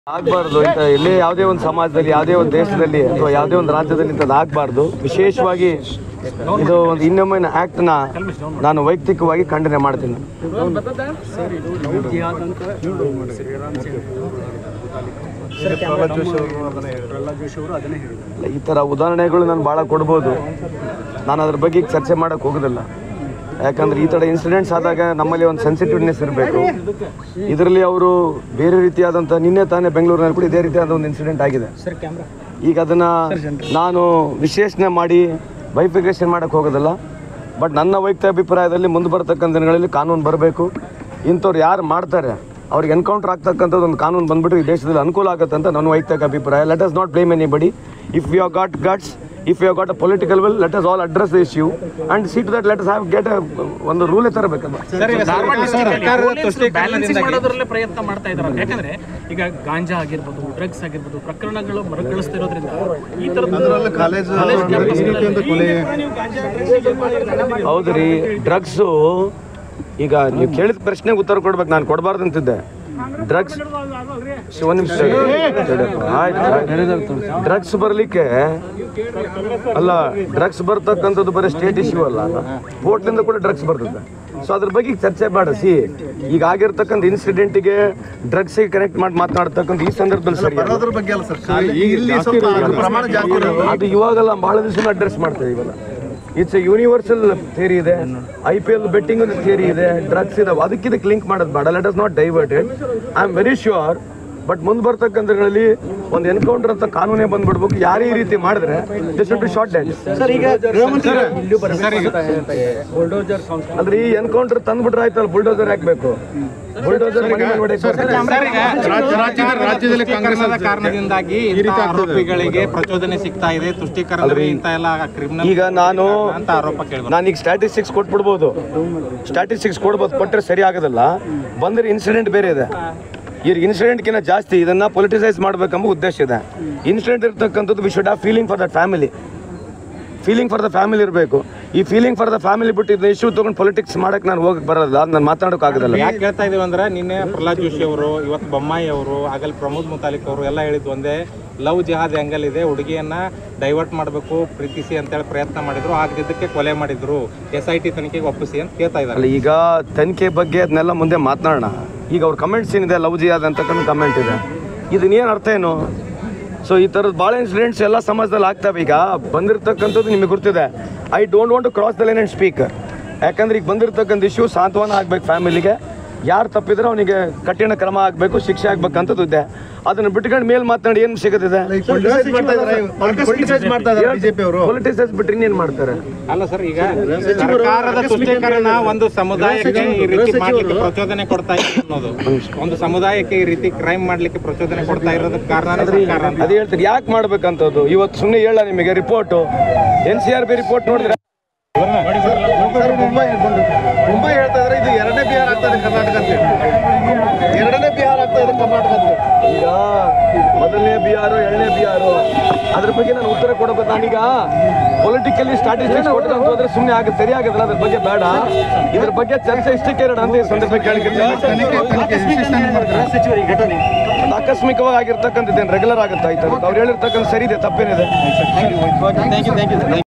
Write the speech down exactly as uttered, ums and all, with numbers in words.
ಆಗಬಾರ್ದು ಇಂಥ ಎಲ್ಲೇ ಯಾವುದೇ ಒಂದು ಸಮಾಜದಲ್ಲಿ ಯಾವುದೇ ಒಂದು ದೇಶದಲ್ಲಿ ಅಥವಾ ಯಾವುದೇ ಒಂದು ರಾಜ್ಯದಲ್ಲಿ ಇಂಥದ್ದು ಆಗಬಾರ್ದು. ವಿಶೇಷವಾಗಿ ಇದು ಒಂದು ಇನ್ನೊಮ್ಮೆ ಆ್ಯಕ್ಟ್ನ ನಾನು ವೈಯಕ್ತಿಕವಾಗಿ ಖಂಡನೆ ಮಾಡ್ತೀನಿ. ಈ ಥರ ಉದಾಹರಣೆಗಳು ನಾನು ಭಾಳ ಕೊಡ್ಬೋದು. ನಾನು ಅದ್ರ ಬಗ್ಗೆ ಈಗ ಚರ್ಚೆ ಮಾಡೋಕ್ಕೆ ಹೋಗೋದಿಲ್ಲ. ಯಾಕಂದರೆ ಈ ಥರ ಇನ್ಸಿಡೆಂಟ್ಸ್ ಆದಾಗ ನಮ್ಮಲ್ಲಿ ಒಂದು ಸೆನ್ಸಿಟಿವ್ನೆಸ್ ಇರಬೇಕು. ಇದರಲ್ಲಿ ಅವರು ಬೇರೆ ರೀತಿಯಾದಂಥ ನಿನ್ನೆ ತಾನೇ ಬೆಂಗಳೂರಿನಲ್ಲಿ ಕೂಡ ಇದೇ ರೀತಿಯಾದ ಒಂದು ಇನ್ಸಿಡೆಂಟ್ ಆಗಿದೆ. ಈಗ ಅದನ್ನು ನಾನು ವಿಶ್ಲೇಷಣೆ ಮಾಡಿ ಬೈಫಿಕೇಷನ್ ಮಾಡೋಕ್ಕೆ ಹೋಗೋದಿಲ್ಲ. ಬಟ್ ನನ್ನ ವೈಯಕ್ತಿಕ ಅಭಿಪ್ರಾಯದಲ್ಲಿ ಮುಂದೆ ಬರ್ತಕ್ಕಂಥ ದಿನಗಳಲ್ಲಿ ಕಾನೂನು ಬರಬೇಕು. ಇಂಥವ್ರು ಯಾರು ಮಾಡ್ತಾರೆ ಅವ್ರಿಗೆ ಎನ್ಕೌಂಟರ್ ಆಗ್ತಕ್ಕಂಥದ್ದು ಒಂದು ಕಾನೂನು ಬಂದುಬಿಟ್ಟು ಈ ದೇಶದಲ್ಲಿ ಅನುಕೂಲ ಆಗುತ್ತೆ ಅಂತ ನನ್ನ ವೈಯಕ್ತಿಕ ಅಭಿಪ್ರಾಯ. Let us not blame anybody. If you have got guts, if you have got a political will, let us all address the issue and see to that let us have get a ಒಂದು rule ತರಬೇಕಲ್ಲ. Balancing ಮಾಡೋದ್ರಲ್ಲೇ ಪ್ರಯತ್ನ ಮಾಡ್ತಾ ಇದ್ದಾರೆ. ಯಾಕಂದ್ರೆ ಈಗ ಗಾಂಜಾ ಆಗಿರ್ಬೋದು, drugs ಆಗಿರ್ಬೋದು, ಪ್ರಕರಣಗಳು ಮರುಕಳಿಸ್ತಿರೋದ್ರಿಂದ ಈ ತರದ ಕಾಲೇಜ್ ಹೌದ್ರಿ. ಡ್ರಗ್ಸು ಈಗ ನೀವು ಕೇಳಿದ ಪ್ರಶ್ನೆಗೆ ಉತ್ತರ ಕೊಡ್ಬೇಕು. ನಾನು ಕೊಡಬಾರ್ದು ಅಂತಿದ್ದೆ. ಡ್ರಗ್ಸ್ ಒಂದು ನಿಮಿಷ ಆಯ್ತು. ಡ್ರಗ್ಸ್ ಬರಲಿಕ್ಕೆ ಅಲ್ಲ, ಡ್ರಗ್ಸ್ ಬರ್ತಕ್ಕಂಥದ್ದು ಬರೀ ಸ್ಟೇಟ್ ಇಶ್ಯೂ ಅಲ್ಲ, ಕೋರ್ಟ್ಲಿಂದ ಕೂಡ ಡ್ರಗ್ಸ್ ಬರ್ತದೆ. ಸೊ ಅದ್ರ ಬಗ್ಗೆ ಚರ್ಚೆ ಮಾಡಿಸಿ ಈಗ ಆಗಿರ್ತಕ್ಕಂಥ ಇನ್ಸಿಡೆಂಟಿಗೆ ಡ್ರಗ್ಸಿಗೆ ಕನೆಕ್ಟ್ ಮಾಡಿ ಮಾತನಾಡ್ತಕ್ಕಂಥ ಈ ಸಂದರ್ಭದಲ್ಲಿ ಸರಿ ಅದು ಇವಾಗೆಲ್ಲ ಬಹಳ ದಿವಸ ಅಡ್ರೆಸ್ ಮಾಡ್ತೇವೆ. ಇವೆಲ್ಲ ಇಟ್ಸ್ ಎ ಯೂನಿವರ್ಸಲ್ ಥಿಯರಿ ಇದೆ. ಐ ಪಿ ಎಲ್ ಬೆಟ್ಟಿಂಗ್ ಒಂದು ಥಿಯರಿ ಇದೆ. ಡ್ರಗ್ಸ್ ಇದಾವೆ, ಅದಕ್ಕಿದಕ್ಕೆ ಲಿಂಕ್ ಮಾಡೋದು ಬೇಡ. Let us not diverted. I am very sure. But ಮುಂದೆ ಬರ್ತಕ್ಕಂಥಗಳಲ್ಲಿ ಒಂದು ಎನ್ಕೌಂಟರ್ ಅಂತ ಕಾನೂನೇ ಬಂದ್ಬಿಡ್ಬೇಕು. ಯಾರೇ ಈ ರೀತಿ ಮಾಡಿದ್ರೆ ಶಾರ್ಟ್ ಡ್ಯಾನ್ಸ್ ಅಲ್ರಿ. ಈ ಎನ್ಕೌಂಟರ್ ತಂದ್ಬಿಟ್ರೆ ಆಯ್ತಲ್ಲ, ಬುಲ್ಡೋಸರ್ ಹಾಕ್ಬೇಕು. ಬುಲ್ಡೋಸರ್ ರಾಜ್ಯದಲ್ಲಿ ಕಾಂಗ್ರೆಸ್ ಕಾರಣದಿಂದಾಗಿ ಆರೋಪಿಗಳಿಗೆ ಪ್ರಚೋದನೆ ಸಿಗ್ತಾ ಇದೆ, ತುಷ್ಟೀಕರಣ. ಈಗ ನಾನು ನಾನೀಗ ಸ್ಟ್ಯಾಟಿಸ್ಟಿಕ್ಸ್ ಕೊಟ್ಬಿಡ್ಬೋದು, ಸ್ಟ್ಯಾಟಿಸ್ಟಿಕ್ಸ್ ಕೊಡ್ಬೋದು. ಕೊಟ್ಟರೆ ಸರಿ ಆಗೋದಿಲ್ಲ. ಬಂದರೆ ಇನ್ಸಿಡೆಂಟ್ ಬೇರೆ ಇದೆ. ಈ ಇನ್ಸಿಡೆಂಟ್ಗಿಂತ ಜಾಸ್ತಿ ಇದನ್ನು ಪೊಲಿಟಿಸೈಸ್ ಮಾಡಬೇಕೆಂಬ ಉದ್ದೇಶ ಇದೆ. ಇನ್ಸಿಡೆಂಟ್ ಇರ್ತಕ್ಕಂಥದ್ದು we should have feeling for that family. Feeling for the family ಇರಬೇಕು. ಈ ಫೀಲಿಂಗ್ ಫಾರ್ ದ ಫ್ಯಾಮಿಲಿ ಬಿಟ್ಟು ಇದನ್ನ ಇಶ್ಯೂ ತೊಗೊಂಡು ಪೊಲಿಟಿಕ್ಸ್ ಮಾಡಕ್ಕೆ ನಾನು ಹೋಗಕ್ಕೆ ಬರೋಲ್ಲ. ನಾನು ಮಾತಾಡೋಕ್ಕಾಗೋದಿಲ್ಲ. ಯಾಕೆ ಹೇಳ್ತಾ ಇದೀವಿ ಅಂದ್ರೆ, ನಿನ್ನೆ ಪ್ರಹ್ಲಾದ್ ಜೋಶಿ ಅವರು, ಇವತ್ತು ಬೊಮ್ಮಾಯಿ ಅವರು, ಆಗಲ್ಲಿ ಪ್ರಮೋದ್ ಮುತಾಲಿಕ್ ಅವರು ಎಲ್ಲ ಹೇಳಿದ್ದು ಒಂದೇ, ಲವ್ ಜಿಹಾದ್ ಆ್ಯಂಗಲ್ ಇದೆ. ಹುಡುಗಿಯನ್ನ ಡೈವರ್ಟ್ ಮಾಡಬೇಕು, ಪ್ರೀತಿಸಿ ಅಂತೇಳಿ ಪ್ರಯತ್ನ ಮಾಡಿದ್ರು. ಆಗದಿದ್ದಕ್ಕೆ ಕೊಲೆ ಮಾಡಿದ್ರು. ಎಸ್ ಐ ಟಿ ತನಿಖೆಗೆ ಒಪ್ಪಿಸಿ ಅಂತ ಕೇಳ್ತಾ ಇದ್ದಾರೆ. ಈಗ ತನಿಖೆ ಬಗ್ಗೆ ಅದನ್ನೆಲ್ಲ ಮುಂದೆ ಮಾತನಾಡೋಣ. ಈಗ ಅವ್ರ ಕಮೆಂಟ್ಸ್ ಏನಿದೆ, ಲವ್ ಜಿಹಾದ್ ಅಂತಕ್ಕಂಥ ಕಮೆಂಟ್ ಇದೆ. ಇದನ್ನೇನು ಅರ್ಥ ಏನು? ಸೊ ಈ ಥರದ್ದು ಭಾಳ ಇನ್ಸಿಡೆಂಟ್ಸ್ ಎಲ್ಲ ಸಮಾಜದಲ್ಲಿ ಆಗ್ತವೆ. ಈಗ ಬಂದಿರತಕ್ಕಂಥದ್ದು ನಿಮಗೆ ಗೊತ್ತಿದೆ. I don't want to cross the line and speak. ಯಾಕಂದ್ರೆ ಈಗ ಬಂದಿರತಕ್ಕಂಥ ಇಶ್ಯೂ ಸಾಂತ್ವನ ಆಗಬೇಕು ಫ್ಯಾಮಿಲಿಗೆ. ಯಾರು ತಪ್ಪಿದ್ರೆ ಅವನಿಗೆ ಕಠಿಣ ಕ್ರಮ ಆಗಬೇಕು, ಶಿಕ್ಷೆ ಆಗ್ಬೇಕಂತದ್ದು ಇದೆ. ಅದನ್ನು ಬಿಟ್ಕೊಂಡು ಮೇಲ್ ಮಾತನಾಡಿ ಏನು ಸಿಗುತ್ತಿದೆ? ಪೊಲಿಟಿಸೈಸ್ ಬಿಟ್ಟರೆ ಇನ್ನೇನು ಮಾಡ್ತಾರೆ? ಅಲ್ಲ ಸರ್, ಈಗ ಸರ್ಕಾರದ ತುಷ್ಟೀಕರಣ ಒಂದು ಸಮುದಾಯಕ್ಕೆ ಈ ರೀತಿ ಮಾಡ್ಲಿಕ್ಕೆ ಪ್ರಚೋದನೆ ಕೊಡ್ತಾ ಇದೆ ಅನ್ನೋದು, ಒಂದು ಸಮುದಾಯಕ್ಕೆ ಈ ರೀತಿ ಕ್ರೈಮ್ ಮಾಡ್ಲಿಕ್ಕೆ ಪ್ರಚೋದನೆ ಕೊಡ್ತಾ ಇರೋದಕ್ಕೆ ಕಾರಣ ಅದೇ ಹೇಳ್ತಾರೆ. ಯಾಕೆ ಮಾಡ್ಬೇಕಂತದ್ದು ಇವತ್ತು ಸುಮ್ಮನೆ ಹೇಳ ನಿಮಗೆ report N C R B report ನೋಡಿದ್ರೆ ಮುಂಬೈ ಮುಂಬೈ ಹೇಳ್ತಾ ಇದ್ರೆ ಇದು ಎರಡನೇ ಬಿಹಾರ ಆಗ್ತಾ ಇದೆ ಕರ್ನಾಟಕ ಅಂತ. ಎರಡನೇ ಬಿಹಾರ ಆಗ್ತಾ ಇದೆ ಕರ್ನಾಟಕ ಅಂತ. ಈಗ ಮೊದಲನೇ ಬಿಹಾರು, ಎರಡನೇ ಬಿಹಾರು, ಅದ್ರ ಬಗ್ಗೆ ನಾನು ಉತ್ತರ ಕೊಡಬೇಕು. ನಾನೀಗ ಪೊಲಿಟಿಕಲಿ ಸ್ಟ್ಯಾಟಿಸ್ಟಿಕ್ಸ್ ಕೊಟ್ಟು ಹೋದ್ರೆ ಸುಮ್ಮನೆ ಆಗ ಸರಿ ಆಗೋದಿಲ್ಲ. ಅದ್ರ ಬಗ್ಗೆ ಬೇಡ. ಇದ್ರ ಬಗ್ಗೆ ಚರ್ಚೆ ಇಷ್ಟಕ್ಕೆ ಇರೋಣ ಅಂತ ಈ ಸಂದರ್ಭ ಕೇಳಿಕೆ. ಆಕಸ್ಮಿಕವಾಗಿ ಆಗಿರ್ತಕ್ಕಂಥದ್ದೇನು ರೆಗ್ಯುಲರ್ ಆಗುತ್ತೆ ಆಯ್ತು. ಅವ್ರು ಹೇಳಿರ್ತಕ್ಕಂಥ ಸರಿ ಇದೆ, ತಪ್ಪೇನಿದೆ.